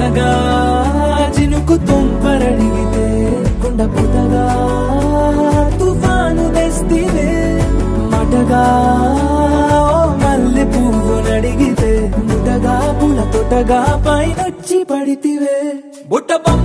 చిన్నగా చినుకు తుంపరడిగితే కుండ పుటగా తుఫాను తెస్తివే మటగా మల్లె పువ్వు నడిగితే ముటగా పుల తొటగా పైనొచ్చి పడితివే బుట్ట